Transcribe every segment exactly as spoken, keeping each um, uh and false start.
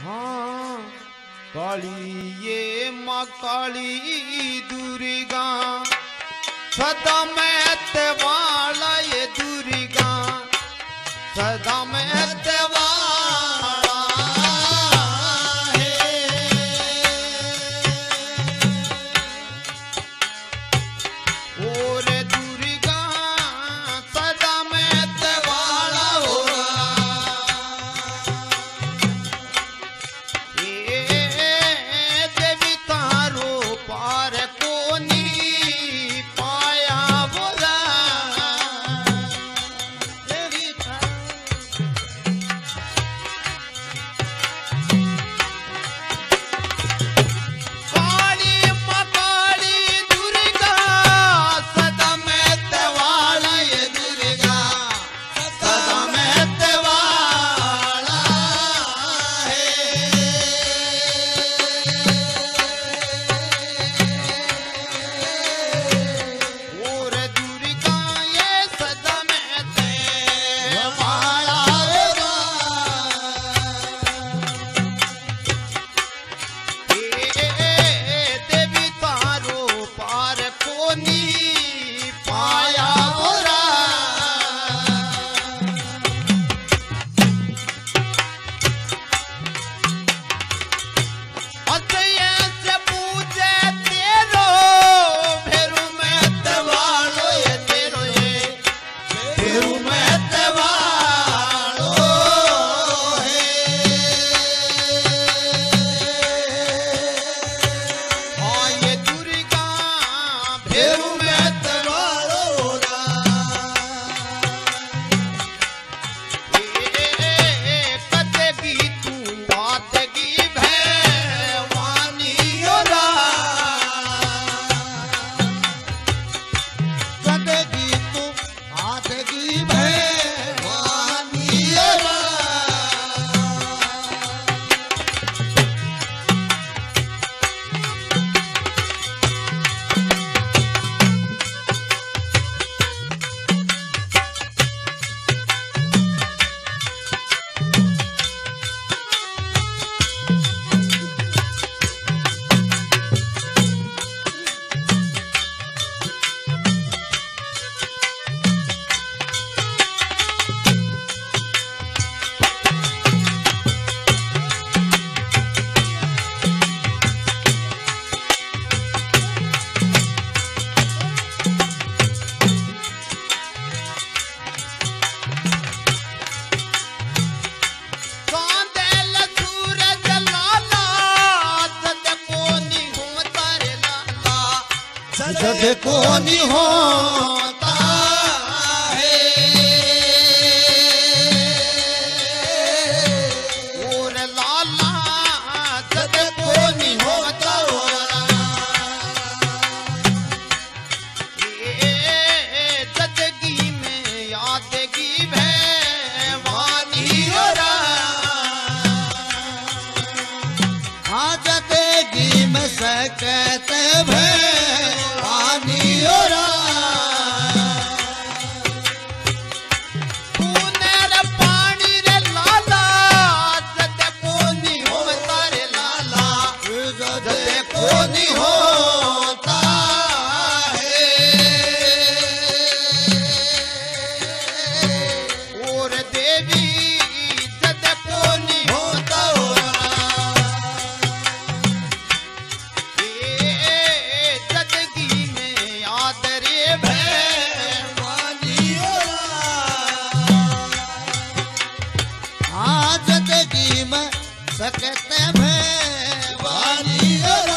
हाँ काली ये माँ काली दुर्गा सदा महत वाला ये दुर्गा सदा महत वाला है। और दुर्गा सदा महत वाला होगा। ये देवी तारो पार कोनी पाया बोला। देवी काली माँ काली दुर्गा सदा महत वाला ये दुर्गा सदा महत वाला है। और दुर्गा ये सदा महत वाला होगा। ए देवी तारो पार कोनी पाया बोरा। अतये से पूजे तेरो भेरू महत वालो ये तेरो ये भेरू महत वालो है। हाँ ये दुर्गा भेरू महत वालो ना। ए कदेगी तू आतेगी भैवानी ओरा। कदेगी तू आतेगी भैवानी ओरा। चांदेल सूरज लाला जद कोनी होता रे लाला जद कोनी होता है। और लाला जद कोनी होता ये जदगी में यादगी भैवानी ओरा। हाँ जदेगी में सकत भैवानी ओरा। तूने रे पानी रे लाला जद कोनी होता रे लाला जद कोनी होता है। और देवी जद कोनी होता होगा। ये जदगी में याद रे भैवानी ओरा। हाँ जदगी में सकत भैवानी ओरा।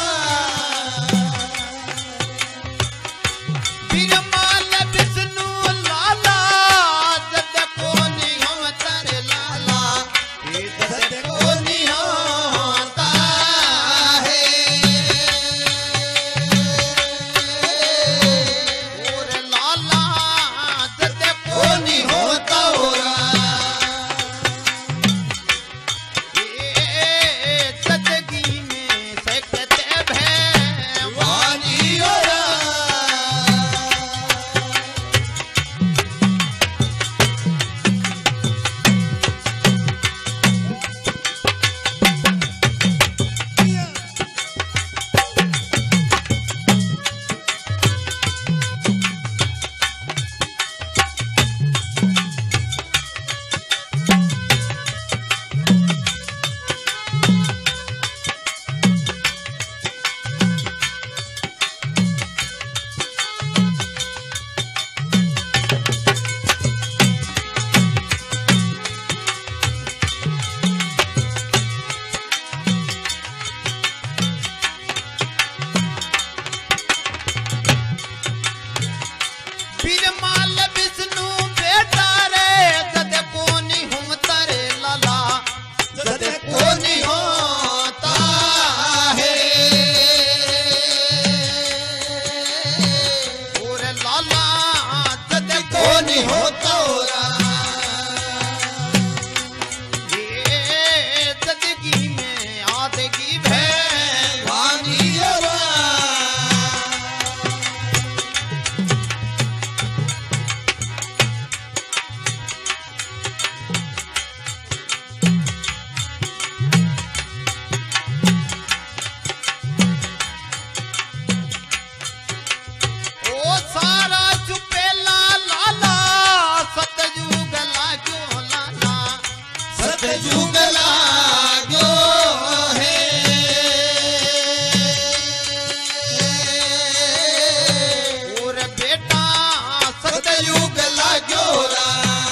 बिरमाल विष्णु लाला जद कोनी होता रे लाला ये जद कोनी होता है। और लाला जद कोनी होता होगा। ये सतयुग लाग्यो है और बेटा सतयुग लाग्यो रा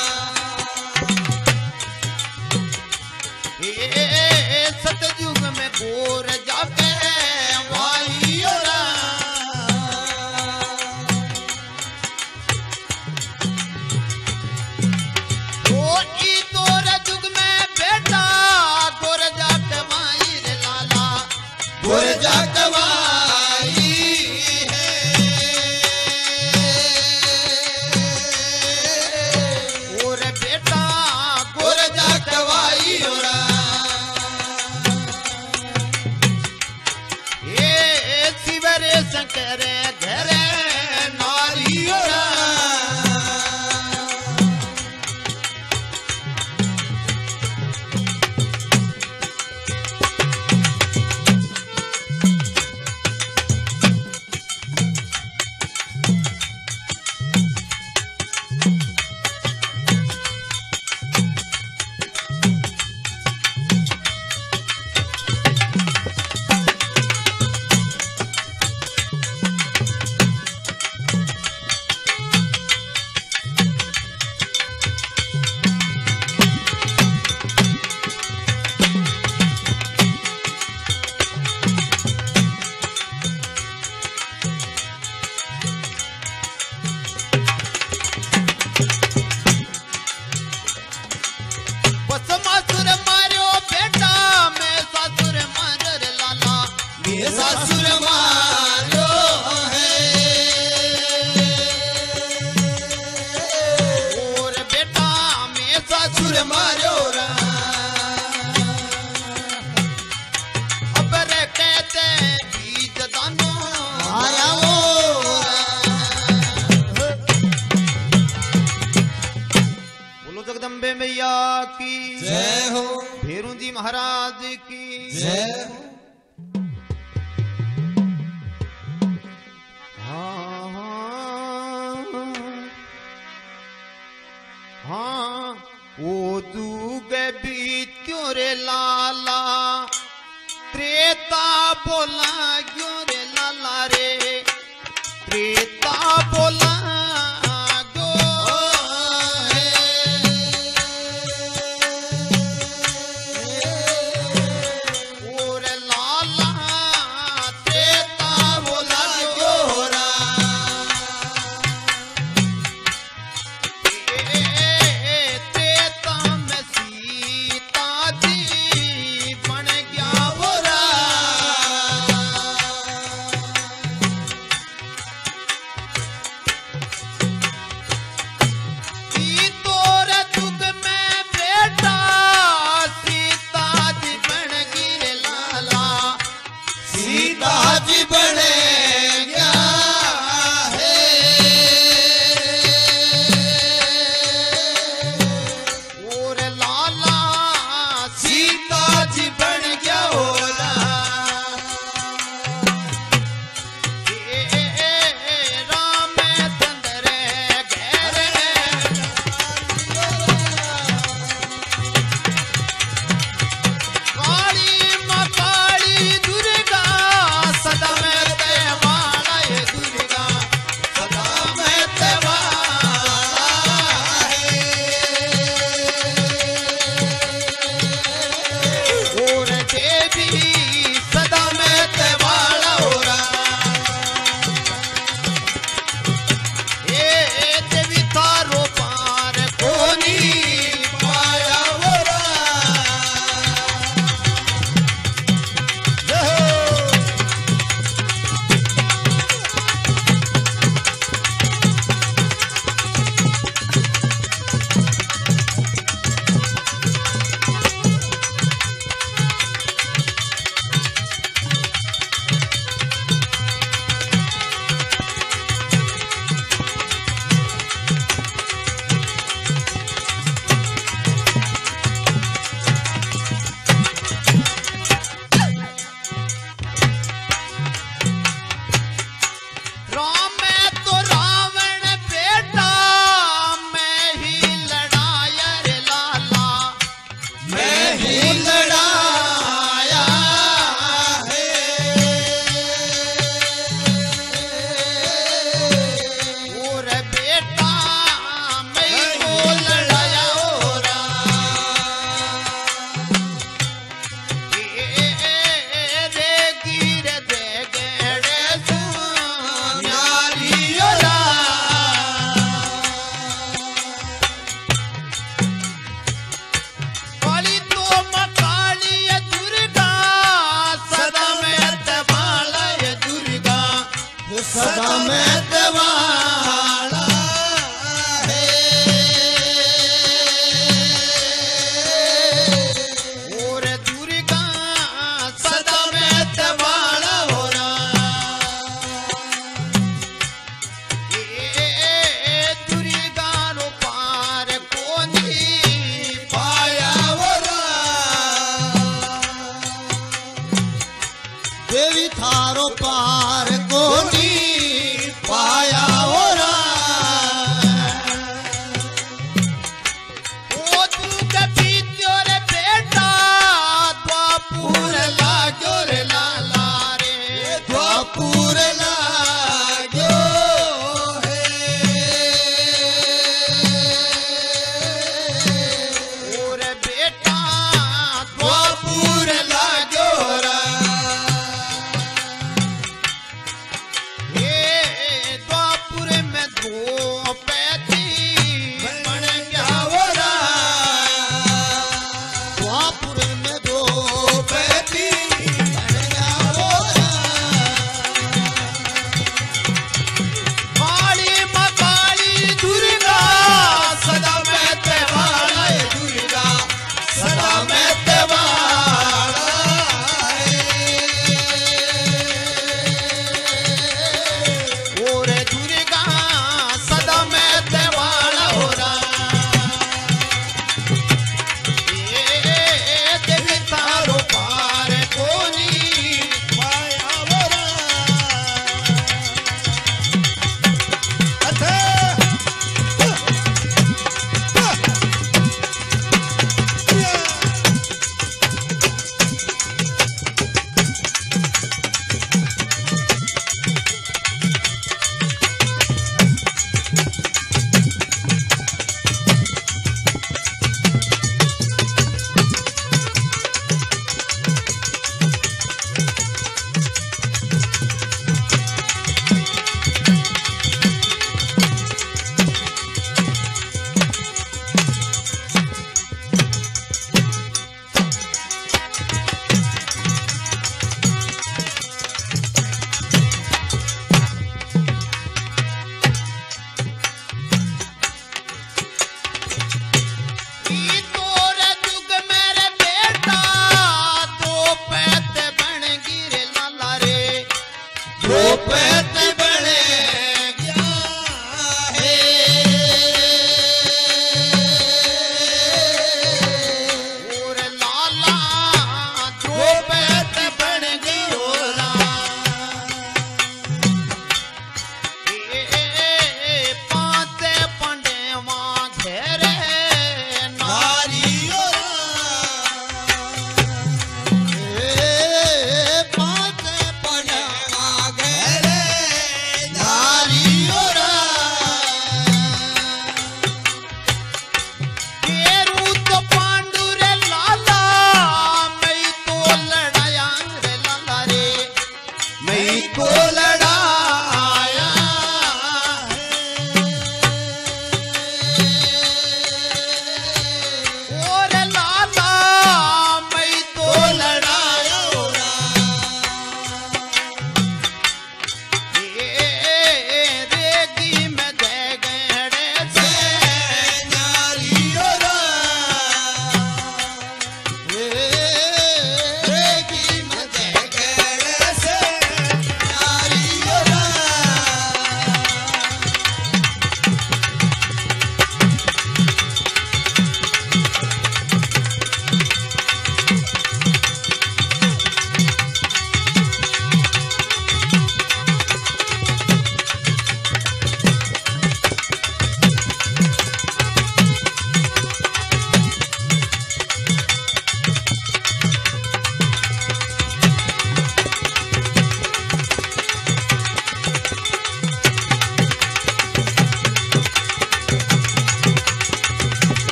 ए सतयुग में गोर जाके वाइयो रा ओ ई तोर जुग में बेटा गोर जाके वाई रे लाला गोर जाके वाई है और बेटा गोर जाके वाई रा शंकर घर नारियो सासुर मारो है और बेटा मैं सासुर मारो रा अब रे कहते बीज दानो आया वो बोलो जगदम्बे मैया की जय हो भेरू जी महाराज की जय हो हाँ वो दूग बीत्यो रे लाला त्रेता बोला क्यों